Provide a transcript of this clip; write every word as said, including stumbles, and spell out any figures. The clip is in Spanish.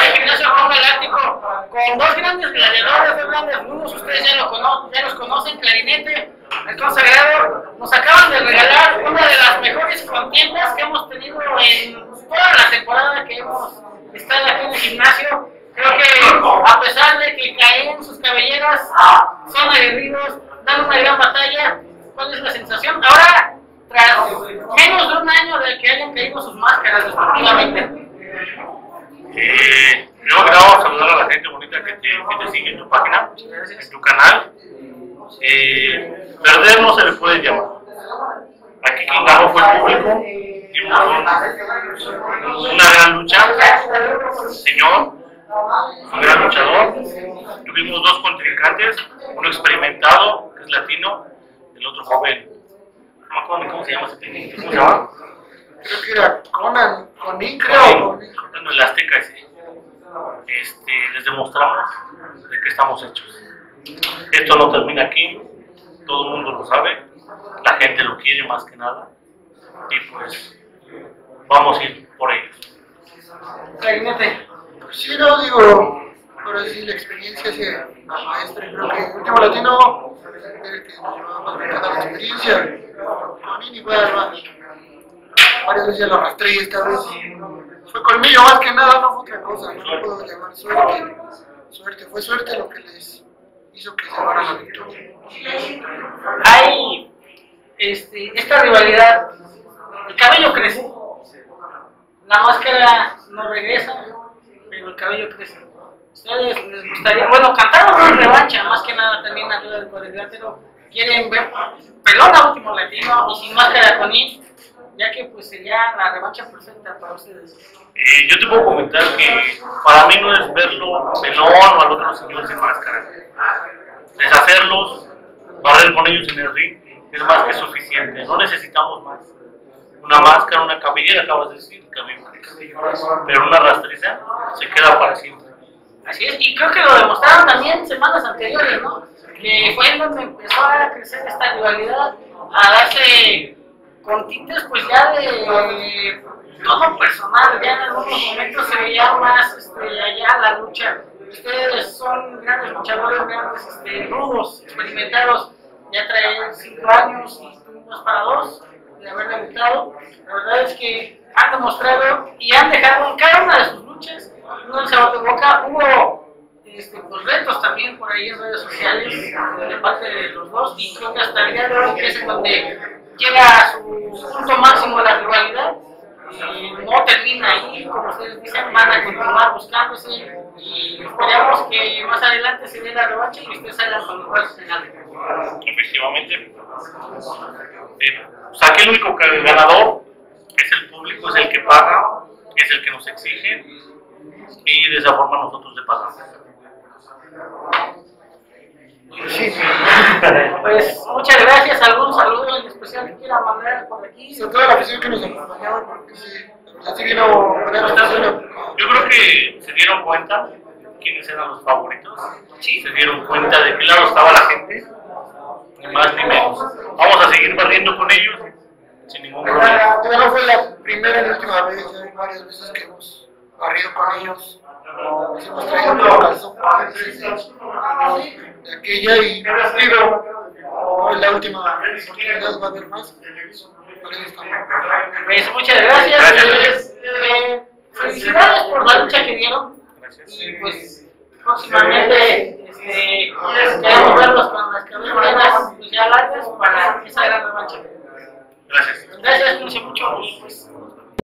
el gimnasio Ron Galáctico, con dos grandes gladiadores, dos grandes grupos, ustedes ya, lo cono ya los conocen, Clarinete, el consagrado, nos acaban de regalar una de las mejores contiendas que hemos tenido en toda la temporada que hemos estado aquí en el gimnasio. Creo que a pesar de que caen sus cabelleras, son aguerridos, dan una gran batalla. ¿Cuál es la sensación? Ahora, tras menos de un año de que hayan caído sus máscaras respectivamente. Eh, primero que nada, vamos a saludar a la gente bonita que te, que te sigue en tu página, en tu canal. Eh, perder no se le puede llamar. Aquí quien ganó fue el público. Dimos un, una gran lucha. Señor, un gran luchador. Tuvimos dos contrincantes, uno experimentado, que es latino, el otro joven. No me acuerdo cómo se llama ese técnico. ¿Cómo se llama? Creo que era Conan, Conin, creo. Bueno, el Azteca ese. Este, les demostramos de qué estamos hechos. Esto no termina aquí, todo el mundo lo sabe, la gente lo quiere más que nada, y pues vamos a ir por ellos. Clarinete. Sí, no, digo, ahora sí la experiencia se maestra. Creo que el último latino era el que nos llevaba más bien a la experiencia. Conin igual, más. Varias veces lo arrastré y esta vez fue colmillo más que nada, no fue otra cosa, no lo puedo llamar suerte. Suerte, fue suerte lo que les hizo que se llevaran la victoria. Hay este, esta rivalidad, el cabello crece, la máscara no regresa, pero el cabello crece. ¿Ustedes les gustaría, bueno, cantaron una revancha, más que nada también ayuda del cuadrilátero, quieren ver pelón a último latino y sin máscara con I, ya que pues sería la revancha perfecta para ustedes? Eh, yo te puedo comentar que para mí no es verlo pelón o al otro señor sin máscara. Deshacerlos, barrer con ellos en el ring, es más que suficiente, no necesitamos más. Una máscara, una cabellera, acabas de decir, cabello, pero una rastriza se queda para siempre. Así es, y creo que lo demostraron también semanas anteriores, ¿no? Que fue en donde empezó a crecer esta rivalidad, a darse con tintes pues ya de todo personal, ya en algunos momentos se veía más este, allá la lucha. Ustedes son grandes luchadores, grandes este, rudos, experimentados, ya traen cinco años y tuvimos para dos de haber debutado. La verdad es que han demostrado y han dejado en cada una de sus luchas un sabor de boca. Hubo este, pues, retos también por ahí en redes sociales de parte de los dos, y creo que hasta el día de hoy, que es en donde llega a su punto máximo de la rivalidad, y no termina ahí, como ustedes dicen, van a continuar buscándose y esperamos que más adelante se dé la revancha y ustedes salgan con los brazos en alto. Efectivamente, eh, pues aquí el único ganador es el público, es el que paga, es el que nos exige, y de esa forma nosotros le pagamos. Sí. Pues muchas gracias. ¿Algún saludo en especial que quiera mandar por aquí? Sobre todo la afición que nos acompañaba, porque sí, así vino gran afición. Yo creo que se dieron cuenta quiénes eran los favoritos, sí, se dieron cuenta de qué lado estaba la gente, ni más ni menos. Vamos a seguir barriendo con ellos sin ningún problema. Pero no fue la primera ni última vez, ya hay varias veces que hemos barrido con ellos. Nos hemos traído por calzón de aquella, y digo, no es la última oportunidad, va a haber más. Pues muchas gracias. Gracias. Eh, felicidades por la lucha que dieron. Gracias. Y pues próximamente este, queremos verlos con